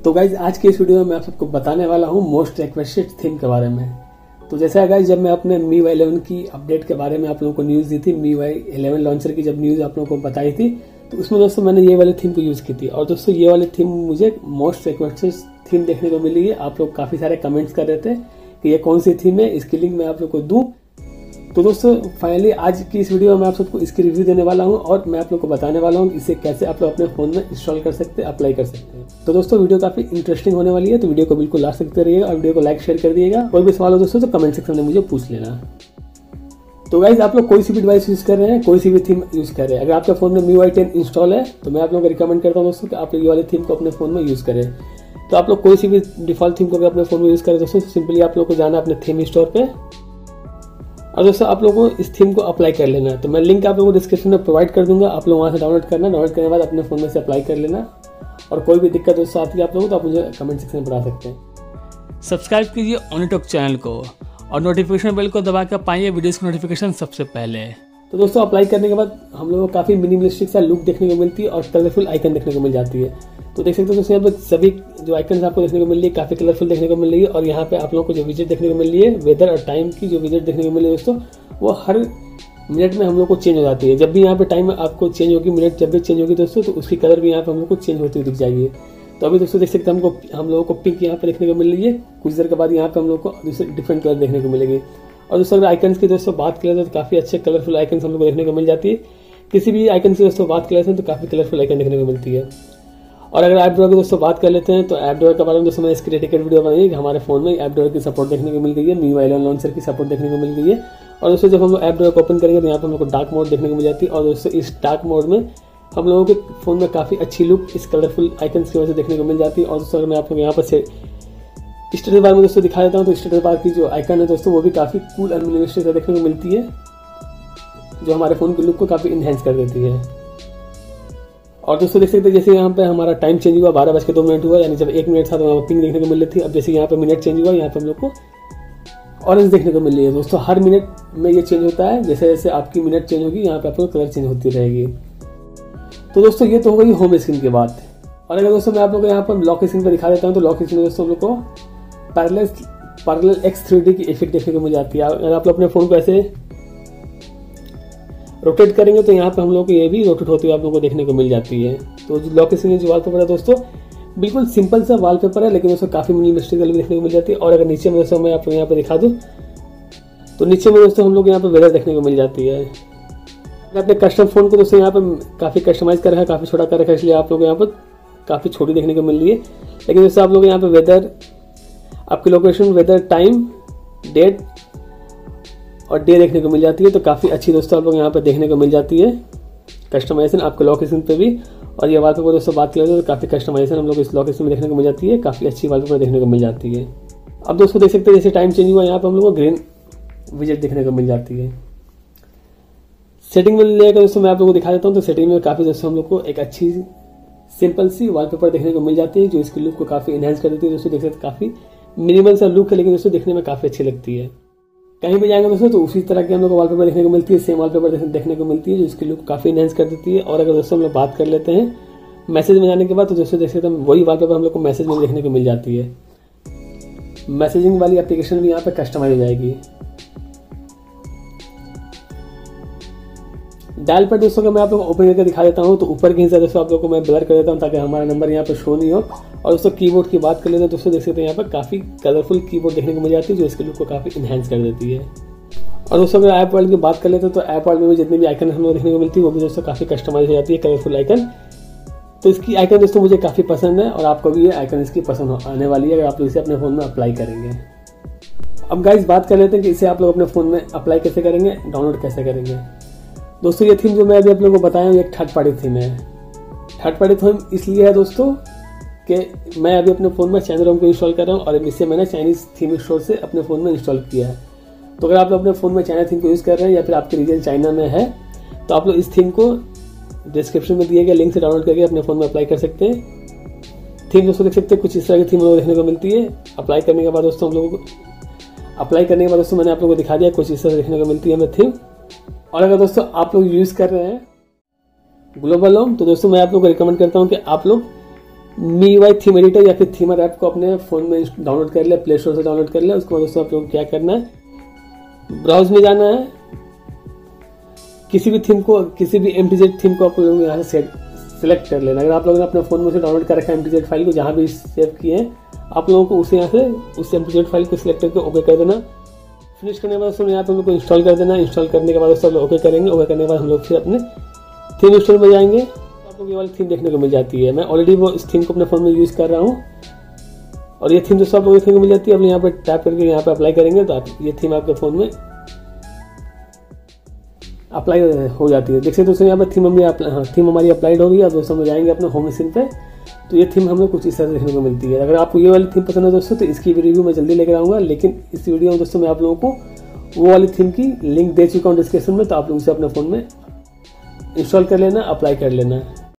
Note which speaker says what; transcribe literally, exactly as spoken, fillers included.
Speaker 1: तो गाइज आज की इस वीडियो में मैं आप सबको बताने वाला हूँ मोस्ट रिक्वेस्टेड थीम के बारे में। तो जैसा गाइज जब मैं अपने मी वाई इलेवन की अपडेट के बारे में आप लोगों को न्यूज दी थी, मी वाई इलेवन लॉन्चर की जब न्यूज आप लोगों को बताई थी, तो उसमें दोस्तों मैंने ये वाली थीम को यूज की थी। और दोस्तों ये वाली थीम मुझे मोस्ट रिक्वेस्टेड थीम देखने को मिली है। आप लोग काफी सारे कमेंट्स कर रहे थे कि ये कौन सी थीम है, इसकी लिंक मैं आप लोग को दूं। तो दोस्तों फाइनली आज की इस वीडियो में मैं आप सबको इसकी रिव्यू देने वाला हूं और मैं आप लोग को बताने वाला हूं इसे कैसे आप लोग अपने फोन में इंस्टॉल कर सकते हैं, अप्लाई कर सकते हैं। तो दोस्तों वीडियो काफी इंटरेस्टिंग होने वाली है, तो वीडियो को बिल्कुल लास्ट तक रहिएगा और वीडियो को लाइक शेयर कर दिएगा। कोई भी सवाल हो दोस्तों तो कमेंट सेक्शन में मुझे पूछ लेना। तो गाइज आप लोग कोई सी भी डिवाइस यूज कर रहे हैं, कोई सी भी थीम यूज कर रहे हैं, अगर आपके फोन में मी वाई टेन इंस्टॉल है तो मैं आप लोगों को रिकमेंड करता हूँ दोस्तों कि आप लोग ये वाली थीम को अपने फोन में यूज करें। तो आप लोग कोई सी भी डिफॉल्ट थीम को अगर अपने फोन में यूज करें दोस्तों, सिंपली आप लोग को जाना अपने थीम स्टोर पे और दोस्तों आप लोगों को इस थीम को अप्लाई कर लेना है। तो मैं लिंक आप लोगों को डिस्क्रिप्शन में प्रोवाइड कर दूंगा, आप लोग वहां से डाउनलोड करना। डाउनलोड करने के बाद अपने फोन में से अप्लाई कर लेना और कोई भी दिक्कत दोस्तों आती है आप लोगों को तो आप मुझे कमेंट सेक्शन में बता सकते हैं।
Speaker 2: सब्सक्राइब कीजिए ओनीटॉक चैनल को और नोटिफिकेशन बेल को दबा कर पाइए वीडियोस की नोटिफिकेशन सबसे पहले।
Speaker 1: तो दोस्तों अप्लाई करने के बाद हम लोगों को काफी मिनिमलिस्टिक सा लुक देखने को मिलती है और कलरफुल आइकन देखने को मिल जाती है। तो देख सकते हो दोस्तों यहाँ पे सभी जो आइकन आपको देखने को मिल रही है काफी कलरफुल देखने को मिल रही है। और यहाँ पे आप लोगों को जो विजेट देखने को मिल रही है, वेदर और टाइम की जो विजेट देखने को मिल रही है दोस्तों, वो हर मिनट में हम लोग को चेंज हो जाती है। जब भी यहाँ पे टाइम आपको चेंज होगी, मिनट जब भी चेंज होगी दोस्तों, तो उसकी कलर भी यहाँ पे हम लोग को चेंज होती हुई दिख जाएगी। तो अभी दोस्तों देख सकते हैं हमको हम लोगों को पिंक यहाँ पे देखने को मिल रही है, कुछ देर के बाद यहाँ पे हम लोग को दूसरे डिफरेंट कलर देखने को मिलेगी। और दोस्तों अगर आइकन्स की दोस्तों बात करें तो काफी अच्छे कलरफुल आइकन्स हम लोग को देखने को मिल जाती है। किसी भी आइकन की दोस्तों बात कर लेते हैं तो काफी कलरफुल आइकन देखने को मिलती है। और अगर ऐप ड्रॉअर की दोस्तों बात कर लेते हैं तो ऐप ड्रॉअर के बारे में दोस्तों मैंने इसकी डेडिकेटेड वीडियो बनाई कि हमारे फोन में ऐप ड्रॉअर की सपोर्ट देखने को मिल गई है, मी वाई इलेवन लॉन्चर की सपोर्ट देखने को मिल गई है। और दोस्तों जब हम लोग ऐप ड्रॉअर को ओपन करेंगे तो यहाँ पर हम लोग को डार्क मोड देखने को मिल जाती है। और दोस्तों इस डार्क मोड में हम लोगों के फोन में काफी अच्छी लुक इस कलरफुल आइकन्स की वजह से देखने को मिल जाती है। और दोस्तों अगर मैं आप लोग यहाँ पर से स्टेटस बार में दोस्तों दिखा देता हूँ तो स्टेटस बार की जो आइकन है दोस्तों वो भी काफी कूल और मिनिमलिस्टिक देखने को मिलती है, जो हमारे फोन की लुक को काफी इनहेंस कर देती है। और दोस्तों देख सकते हैं जैसे यहाँ पे हमारा टाइम चेंज हुआ, बारह बज के दो मिनट हुआ, यानी जब एक मिनट था तो वहाँ पिंक देखने को मिल रही थी। अब जैसे यहाँ पे मिनट चेंज हुआ, यहाँ पे हम लोग को ऑरेंज देखने को मिल रही है। दोस्तों हर मिनट में ये चेंज होता है, जैसे जैसे आपकी मिनट चेंज होगी यहाँ पे आपको कलर चेंज होती रहेगी। तो दोस्तों ये तो हो गई होम स्क्रीन की बात। और अगर दोस्तों मैं आप लोग को यहाँ पर लॉक स्क्रीन पर दिखा देता हूँ तो लॉक स्क्रीन में दोस्तों हम लोग को parallel parallel X three D की इफेक्ट देखने को मिल जाती है। अगर आप लोग अपने फोन को ऐसे रोटेट करेंगे तो यहाँ पे हम लोग को ये भी रोटेट होती हुई आप लोगों को देखने को मिल जाती है। तो जो लॉक स्क्रीन जो वॉलपेपर है दोस्तों बिल्कुल सिंपल सा वॉलपेपर है, लेकिन दोस्तों काफी मिनिमलिस्टिक देखने को मिल जाती है। और अगर नीचे में दोस्तों मैं आपको यहाँ पे दिखा दूँ तो नीचे में दोस्तों हम लोग यहाँ पे वेदर देखने को मिल जाती है। मैं अपने कस्टम फोन को दोस्तों यहाँ पे काफी कस्टमाइज कर रखा है, काफी छोटा कर रखा है, इसलिए आप लोग यहाँ पर काफी छोटी देखने को मिल रही है। लेकिन दोस्तों आप लोग यहाँ पे वेदर, आपकी लोकेशन, वेदर, टाइम, डेट और डे देखने को मिल जाती है। तो काफी अच्छी दोस्तों आप लोग यहाँ पे देखने को मिल जाती है कस्टमाइजेशन आपके लॉक स्क्रीन पे भी। और ये वॉलपेपर दोस्तों बात करें तो काफी कस्टमाइजेशन हम लोग इस लॉक स्क्रीन में देखने को मिल जाती है, काफी अच्छी वॉलपेपर देखने को मिल जाती है। अब दोस्तों देख सकते हैं जैसे टाइम चेंज हुआ यहाँ पे हम लोग को ग्रीन विजेट देखने को मिल जाती है। सेटिंग में लेकर दोस्तों मैं आप लोगों को दिखा देता हूँ तो सेटिंग में काफी दोस्तों हम लोग को एक अच्छी सिंपल सी वॉलपेपर देखने को मिल जाती है, जो इसकी लुक को काफी एनहांस कर देती है। दोस्तों देख सकते काफी मिनिमल सा लुक है, लेकिन दोस्तों देखने में काफी अच्छी लगती है। कहीं भी जाएंगे दोस्तों तो उसी तरह की हम लोग को वॉलपेपर देखने को मिलती है, सेम वॉलपेपर देखने को मिलती है, जो इसकी लुक काफी एनहांस कर देती है। और अगर दोस्तों हम लोग बात कर लेते हैं मैसेज में जाने के बाद तो दोस्तों देख सकते हैं वही वॉलपेपर हम लोग को मैसेज में देखने को मिल जाती है। मैसेजिंग वाली एप्लीकेशन भी यहाँ पे कस्टमाइज हो जाएगी। डायल पर दोस्तों का मैं आप लोग को ओपन करके दिखा देता हूँ तो ऊपर के हिस्से दोस्तों आप लोग को मैं ब्लर कर देता हूँ ताकि हमारा नंबर यहाँ पे शो नहीं हो। और दोस्तों कीबोर्ड की बात कर लेते हैं दोस्तों देख सकते हैं यहाँ पर काफी कलरफुल कीबोर्ड देखने को मिल जाती है, जो इसके लुक को काफी इनहेंस कर देती है। और दोस्तों अगर ऐप वर्ल्ड की बात कर लेते हैं तो ऐप वर्ल्ड में भी जितनी भी आइकन हम लोग देखने को मिलती है वो भी दोस्तों काफी कस्टमाइज हो जाती है, कलरफुल आइकन। तो इसकी आइकन दोस्तों मुझे काफी पसंद है और आपको भी ये आइकन इसकी पसंद आने वाली है अगर आप लोग इसे अपने फोन में अप्लाई करेंगे। अब गाइस बात कर लेते हैं कि इसे आप लोग अपने फोन में अप्लाई कैसे करेंगे, डाउनलोड कैसे करेंगे। दोस्तों ये थीम जो मैं अभी आप लोगों को बताया हूँ एक थर्ड पार्टी थीम है। थर्ड पार्टी थीम इसलिए है दोस्तों कि मैं अभी अपने फोन में चाइना रोम को इंस्टॉल कर रहा हूँ और इससे मैंने चाइनीज थीम स्टोर से अपने फोन में इंस्टॉल किया है। तो अगर आप लोग अपने फोन में चाइना थीम को यूज कर रहे हैं या फिर आपके रीजन चाइना में है तो आप लोग इस थीम को डिस्क्रिप्शन में दिए गए लिंक से डाउनलोड करके अपने फोन में अप्लाई कर सकते हैं। थीम दोस्तों देख सकते हैं कुछ इस तरह की थीम लोग देखने को मिलती है। अप्लाई करने के बाद दोस्तों हम लोगों को अप्लाई करने के बाद दोस्तों मैंने आप लोगों को दिखा दिया कुछ इस तरह देखने को मिलती है हमें थीम। और अगर दोस्तों आप लोग यूज कर रहे हैं ग्लोबल होम तो दोस्तों मैं आप लोगों को रिकमेंड करता हूं कि आप लोग MIUI theme editor या फिर थीमर ऐप को अपने फ़ोन में डाउनलोड कर लिया, प्ले स्टोर से डाउनलोड कर लिया। उसके बाद दोस्तों आप लोगों को क्या करना है, ब्राउज में जाना है, किसी भी थीम को, किसी भी एमटीजेड थीम को आप लोगों को यहाँ से सेलेक्ट कर लेना। अगर आप लोगों ने अपने फ़ोन में से डाउनलोड कर रखा है एमटीजेड फाइल को, जहाँ भी सेव किए हैं, आप लोगों को उसे यहाँ से उस एमटीजेड फाइल को सिलेक्ट करके ओके कर देना। फिनिश करने के बाद दोस्तों यहाँ पे हम लोग को इंस्टॉल कर देना। इंस्टॉल करने के बाद दोस्तों हम लोग ओके करेंगे। ओके करने के बाद हम लोग फिर अपने थीम इंस्टॉल में जाएंगे। आप लोग ये वाली थीम देखने को मिल जाती है। मैं ऑलरेडी वो इस थीम को अपने फ़ोन में यूज़ कर रहा हूँ और ये थीम दोस्तों आप लोग देखने को मिल जाती है। अब यहाँ पर टैप करके यहाँ पे अप्लाई करेंगे तो आप ये थीम आपके फ़ोन में अप्लाई हो जाती है। देख सकते दोस्तों यहाँ पर थीम हमारी हाँ थीम हमारी अप्लाइड हो गई। अब दोस्तों हम जाएंगे अपने होम स्क्रीन पे, तो ये थीम हमें कुछ इस तरह से देखने को मिलती है। अगर आपको ये वाली थीम पसंद है दोस्तों तो इसकी भी रिव्यू मैं जल्दी लेकर आऊँगा, लेकिन इस वीडियो में दोस्तों मैं आप लोगों को वो वाली थीम की लिंक दे चुका हूँ डिस्क्रिप्शन में, तो आप लोग उसे अपने फ़ोन में इंस्टॉल कर लेना, अप्लाई कर लेना।